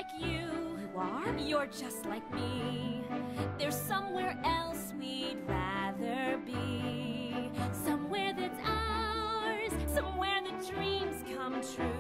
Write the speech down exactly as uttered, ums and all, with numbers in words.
like you. You are? You're just like me. There's somewhere else we'd rather be. Somewhere that's ours, somewhere the dreams come true.